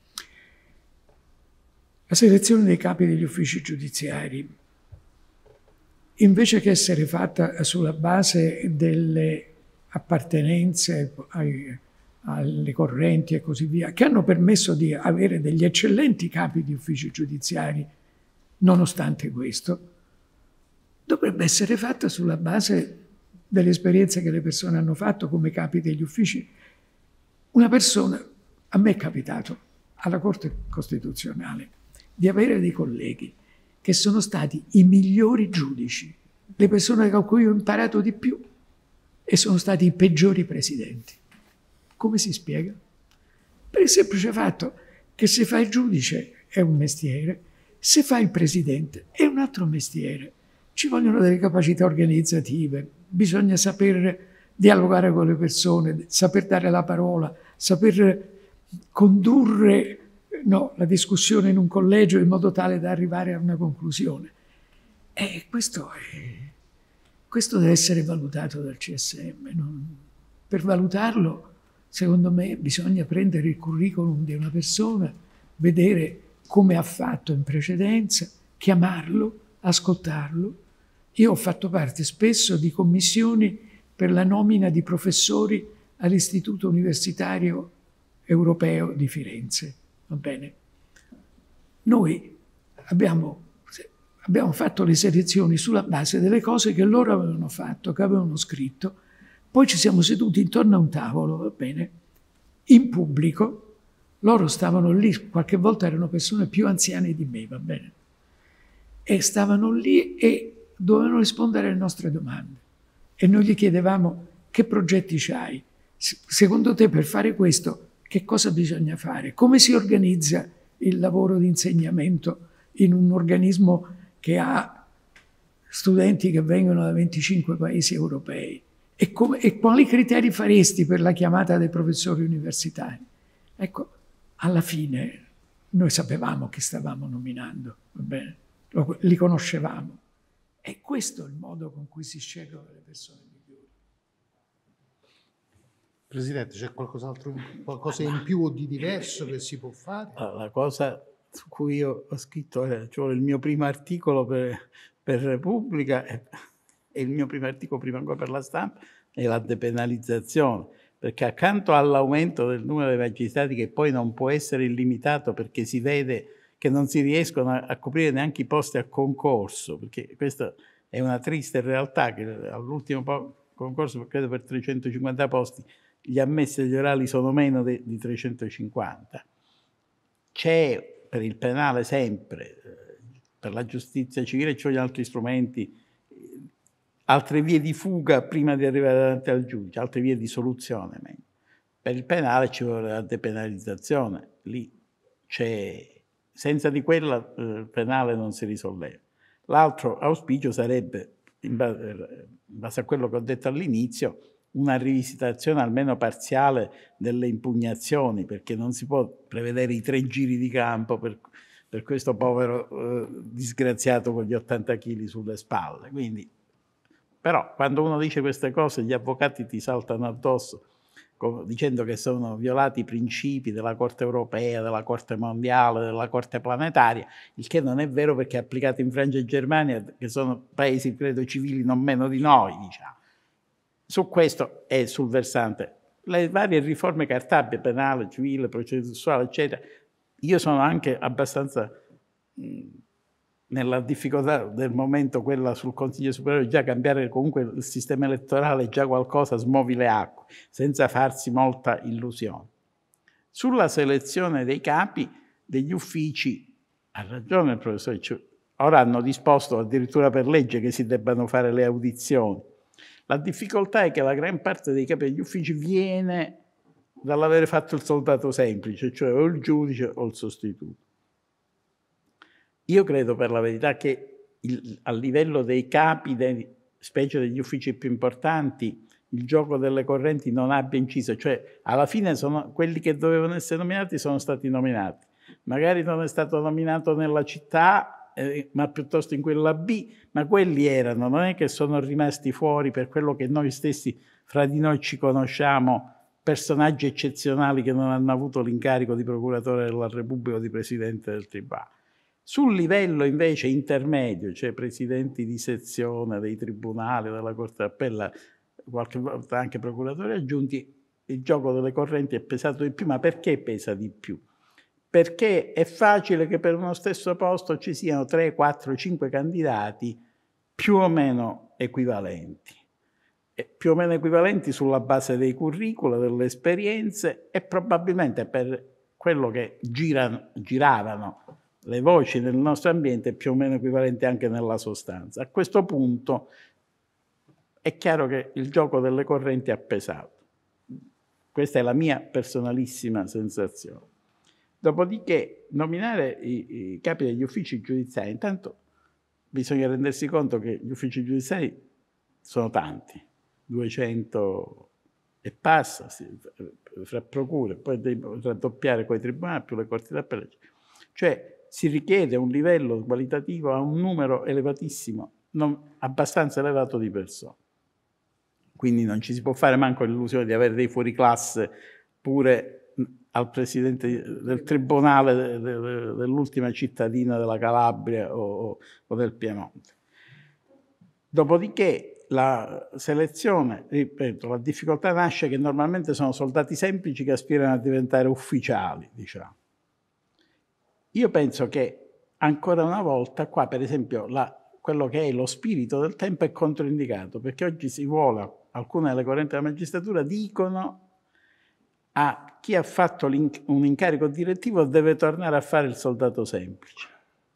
La selezione dei capi degli uffici giudiziari, invece che essere fatta sulla base delle appartenenze ai, alle correnti e così via, che hanno permesso di avere degli eccellenti capi di uffici giudiziari, nonostante questo, dovrebbe essere fatta sulla base delle esperienze che le persone hanno fatto come capi degli uffici. Una persona, a me è capitato, alla Corte Costituzionale, di avere dei colleghi che sono stati i migliori giudici, le persone con cui ho imparato di più, e sono stati i peggiori presidenti. Come si spiega? Per il semplice fatto che se fa il giudice è un mestiere, se fa il presidente è un altro mestiere. Ci vogliono delle capacità organizzative, bisogna saper dialogare con le persone, saper dare la parola, saper condurre no, la discussione in un collegio in modo tale da arrivare a una conclusione. E questo, è, questo deve essere valutato dal C S M. Non, per valutarlo, secondo me, bisogna prendere il curriculum di una persona, vedere come ha fatto in precedenza, chiamarlo, ascoltarlo. Io ho fatto parte spesso di commissioni per la nomina di professori all'Istituto Universitario Europeo di Firenze. Va bene? Noi abbiamo, abbiamo fatto le selezioni sulla base delle cose che loro avevano fatto, che avevano scritto. Poi ci siamo seduti intorno a un tavolo, va bene, in pubblico. Loro stavano lì, qualche volta erano persone più anziane di me, va bene, e stavano lì e dovevano rispondere alle nostre domande. E noi gli chiedevamo: che progetti c'hai? Secondo te, per fare questo, che cosa bisogna fare? Come si organizza il lavoro di insegnamento in un organismo che ha studenti che vengono da venticinque paesi europei? E, come, e quali criteri faresti per la chiamata dei professori universitari? Ecco, alla fine noi sapevamo chi stavamo nominando, va bene? Lo, li conoscevamo. E questo è il modo con cui si scelgono le persone migliori. Presidente, c'è qualcos'altro, qualcosa in più o di diverso che si può fare? La cosa su cui io ho scritto era, cioè, il mio primo articolo per, per Repubblica e, e il mio primo articolo prima ancora per La Stampa è la depenalizzazione, perché accanto all'aumento del numero dei magistrati, che poi non può essere illimitato perché si vede che non si riescono a, a coprire neanche i posti a concorso, perché questa è una triste realtà, che all'ultimo concorso, credo per trecentocinquanta posti, gli ammessi agli orali sono meno de, di trecentocinquanta. C'è per il penale sempre, per la giustizia civile ci vogliono altri strumenti, altre vie di fuga prima di arrivare davanti al giudice, altre vie di soluzione. Meglio. Per il penale ci vuole la depenalizzazione, lì c'è, senza di quella il penale non si risolleva. L'altro auspicio sarebbe, in base, in base a quello che ho detto all'inizio, una rivisitazione almeno parziale delle impugnazioni, perché non si può prevedere i tre giri di campo per, per questo povero eh, disgraziato con gli ottanta chili sulle spalle. Quindi, però quando uno dice queste cose gli avvocati ti saltano addosso dicendo che sono violati i principi della Corte europea, della Corte mondiale, della Corte planetaria, il che non è vero, perché è applicato in Francia e Germania, che sono paesi, credo, civili non meno di noi, diciamo. Su questo e sul versante, le varie riforme cartabie, penale, civile, processuale, eccetera, io sono anche abbastanza mh, nella difficoltà del momento, quella sul Consiglio Superiore, già cambiare comunque il sistema elettorale, già qualcosa smuovi le acque, senza farsi molta illusione. Sulla selezione dei capi degli uffici, ha ragione il professore, cioè, ora hanno disposto addirittura per legge che si debbano fare le audizioni. La difficoltà è che la gran parte dei capi degli uffici viene dall'avere fatto il soldato semplice, cioè o il giudice o il sostituto. Io credo per la verità che il, a livello dei capi, dei, specie degli uffici più importanti, il gioco delle correnti non abbia inciso, cioè alla fine sono, quelli che dovevano essere nominati sono stati nominati. Magari non è stato nominato nella città, eh, ma piuttosto in quella B, ma quelli erano, non è che sono rimasti fuori per quello che noi stessi fra di noi ci conosciamo, personaggi eccezionali che non hanno avuto l'incarico di procuratore della Repubblica o di presidente del Tribunale. Sul livello invece intermedio, cioè presidenti di sezione dei tribunali, della Corte d'Appello, qualche volta anche procuratori aggiunti, il gioco delle correnti è pesato di più. Ma perché pesa di più? Perché è facile che per uno stesso posto ci siano tre, quattro, cinque candidati più o meno equivalenti. E più o meno equivalenti sulla base dei curricula, delle esperienze, e probabilmente per quello che girano, giravano le voci nel nostro ambiente più o meno equivalenti anche nella sostanza. A questo punto è chiaro che il gioco delle correnti ha pesato. Questa è la mia personalissima sensazione. Dopodiché, nominare i, i capi degli uffici giudiziari, intanto bisogna rendersi conto che gli uffici giudiziari sono tanti, duecento e passa, fra procure, poi devi raddoppiare con i tribunali più le corti d'appello. Cioè si richiede un livello qualitativo a un numero elevatissimo, non, abbastanza elevato di persone. Quindi non ci si può fare manco l'illusione di avere dei fuoriclasse pure al presidente del tribunale dell'ultima cittadina della Calabria o, o del Piemonte. Dopodiché la selezione, ripeto, la difficoltà nasce che normalmente sono soldati semplici che aspirano a diventare ufficiali, diciamo. Io penso che ancora una volta, qua per esempio, la, quello che è lo spirito del tempo è controindicato, perché oggi si vuole, alcune delle correnti della magistratura dicono a chi ha fatto un incarico direttivo deve tornare a fare il soldato semplice.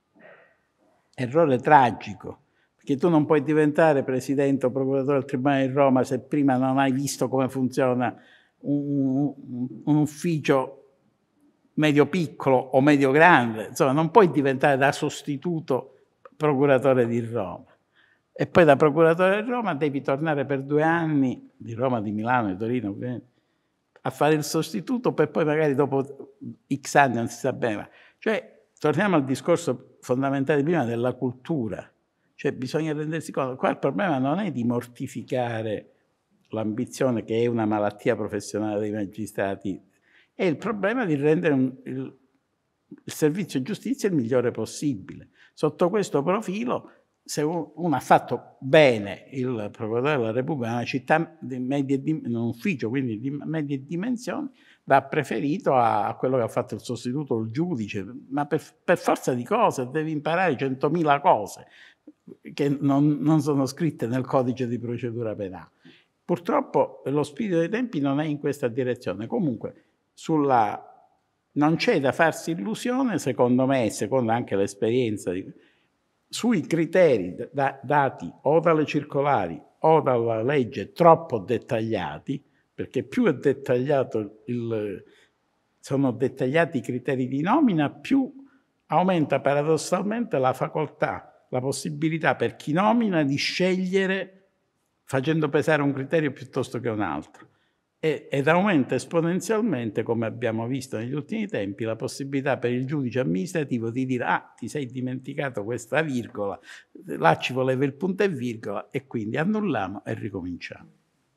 Errore tragico, perché tu non puoi diventare presidente o procuratore del Tribunale di Roma se prima non hai visto come funziona un, un, un ufficio medio-piccolo o medio-grande. Insomma, non puoi diventare da sostituto procuratore di Roma. E poi da procuratore di Roma devi tornare per due anni, di Roma, di Milano, di Torino, a fare il sostituto per poi magari dopo X anni non si sa bene. Cioè, torniamo al discorso fondamentale prima della cultura. Cioè, bisogna rendersi conto, qua il problema non è di mortificare l'ambizione, che è una malattia professionale dei magistrati, è il problema di rendere un, il, il servizio giustizia il migliore possibile. Sotto questo profilo, se uno ha fatto bene il procuratore della Repubblica, una città di medie, un ufficio quindi di medie dimensioni, va preferito a, a quello che ha fatto il sostituto o il giudice, ma per, per forza di cose devi imparare centomila cose che non, non sono scritte nel codice di procedura penale. Purtroppo lo spirito dei tempi non è in questa direzione. Comunque sulla, non c'è da farsi illusione, secondo me, e secondo anche l'esperienza, sui criteri da, dati o dalle circolari o dalla legge troppo dettagliati, perché più è dettagliato il, sono dettagliati i criteri di nomina, più aumenta paradossalmente la facoltà, la possibilità per chi nomina di scegliere facendo pesare un criterio piuttosto che un altro. E, ed aumenta esponenzialmente, come abbiamo visto negli ultimi tempi, la possibilità per il giudice amministrativo di dire ah, ti sei dimenticato questa virgola, là ci voleva il punto e virgola, e quindi annulliamo e ricominciamo.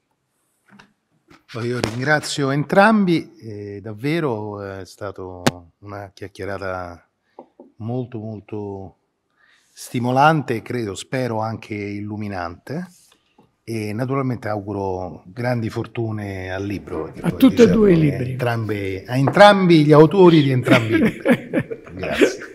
Io ringrazio entrambi, eh, davvero è stata una chiacchierata molto molto stimolante e credo, spero anche illuminante, e naturalmente auguro grandi fortune al libro. A tutti e due i libri. Entrambi, a entrambi gli autori di entrambi i libri. Grazie.